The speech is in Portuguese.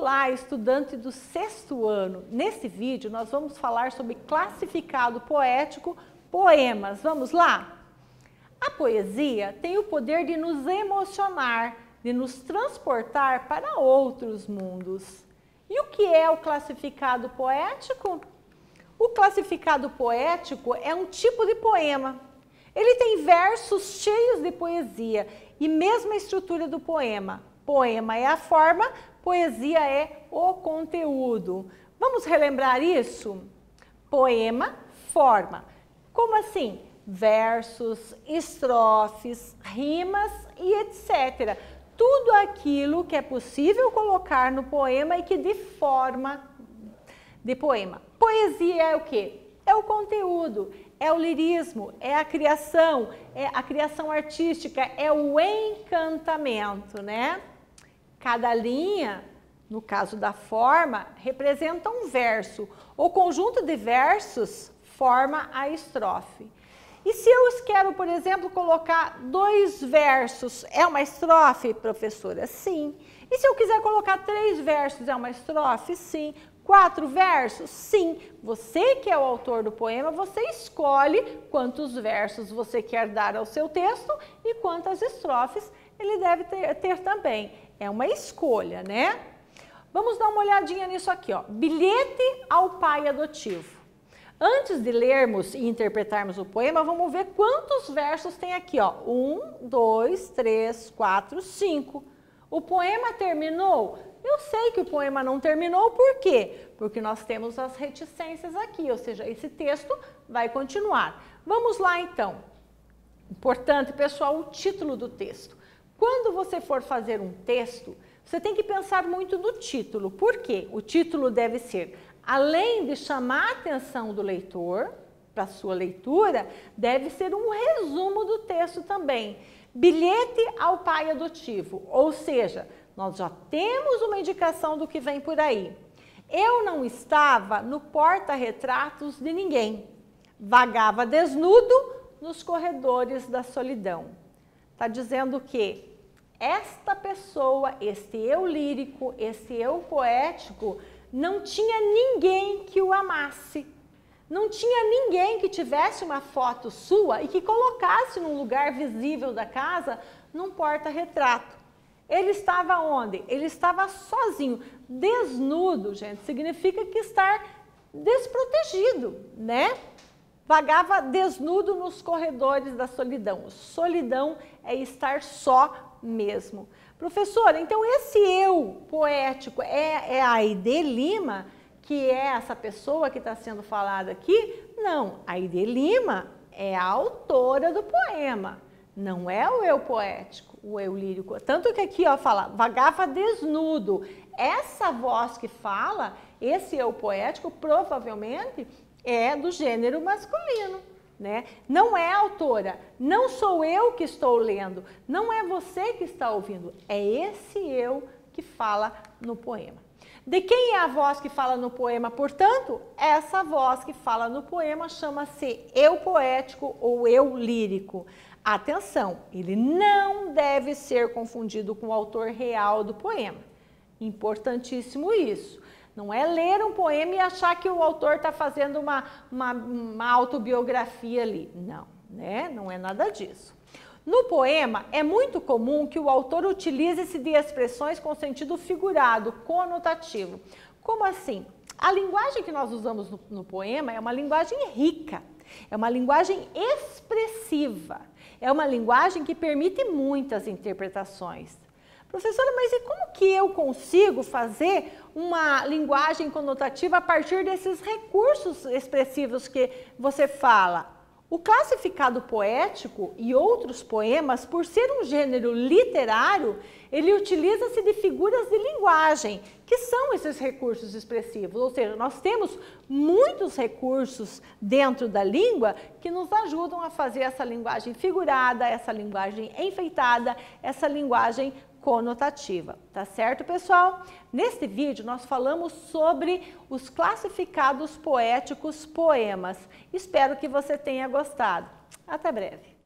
Olá, estudante do 6º ano. Nesse vídeo nós vamos falar sobre classificado poético, poemas. Vamos lá? A poesia tem o poder de nos emocionar, de nos transportar para outros mundos. E o que é o classificado poético? O classificado poético é um tipo de poema. Ele tem versos cheios de poesia e mesma estrutura do poema. Poema é a forma, poesia é o conteúdo. Vamos relembrar isso? Poema, forma. Como assim? Versos, estrofes, rimas e etc. Tudo aquilo que é possível colocar no poema e que dê forma de poema. Poesia é o quê? É o conteúdo, é o lirismo, é a criação artística, é o encantamento, né? Cada linha, no caso da forma, representa um verso. O conjunto de versos forma a estrofe. E se eu quero, por exemplo, colocar 2 versos, é uma estrofe, professora? Sim. E se eu quiser colocar 3 versos, é uma estrofe? Sim. 4 versos? Sim. Você que é o autor do poema, você escolhe quantos versos você quer dar ao seu texto e quantas estrofes ele deve ter também. É uma escolha, né? Vamos dar uma olhadinha nisso aqui, ó. Bilhete ao pai adotivo. Antes de lermos e interpretarmos o poema, vamos ver quantos versos tem aqui, ó. 1, 2, 3, 4, 5. O poema terminou? Eu sei que o poema não terminou, por quê? Porque nós temos as reticências aqui, ou seja, esse texto vai continuar. Vamos lá, então. Importante, pessoal, o título do texto. Quando você for fazer um texto, você tem que pensar muito no título. Por quê? O título deve ser, além de chamar a atenção do leitor para a sua leitura, deve ser um resumo do texto também. Bilhete ao pai adotivo, ou seja, nós já temos uma indicação do que vem por aí. Eu não estava no porta-retratos de ninguém. Vagava desnudo nos corredores da solidão. Está dizendo que esta pessoa, este eu lírico, esse eu poético, não tinha ninguém que o amasse. Não tinha ninguém que tivesse uma foto sua e que colocasse num lugar visível da casa, num porta-retrato. Ele estava onde? Ele estava sozinho. Desnudo, gente, significa que estar desprotegido, né? Vagava desnudo nos corredores da solidão. Solidão é estar só mesmo. Professora, então esse eu poético é a Aide Lima, que é essa pessoa que está sendo falada aqui? Não, a Aide Lima é a autora do poema, não é o eu poético, o eu lírico. Tanto que aqui, ó, fala, vagava desnudo. Essa voz que fala, esse eu poético, provavelmente é do gênero masculino, né? Não é a autora, não sou eu que estou lendo, não é você que está ouvindo, é esse eu que fala no poema. De quem é a voz que fala no poema, portanto? Essa voz que fala no poema chama-se eu poético ou eu lírico. Atenção, ele não deve ser confundido com o autor real do poema. Importantíssimo isso. Não é ler um poema e achar que o autor está fazendo uma autobiografia ali. Não, né? Não é nada disso. No poema, é muito comum que o autor utilize-se de expressões com sentido figurado, conotativo. Como assim? A linguagem que nós usamos no poema é uma linguagem rica, é uma linguagem expressiva, é uma linguagem que permite muitas interpretações. Professora, mas e como que eu consigo fazer uma linguagem conotativa a partir desses recursos expressivos que você fala? O classificado poético e outros poemas, por ser um gênero literário, ele utiliza-se de figuras de linguagem, que são esses recursos expressivos. Ou seja, nós temos muitos recursos dentro da língua que nos ajudam a fazer essa linguagem figurada, essa linguagem enfeitada, essa linguagem conotativa, tá certo, pessoal? Neste vídeo nós falamos sobre os classificados poéticos poemas. Espero que você tenha gostado. Até breve.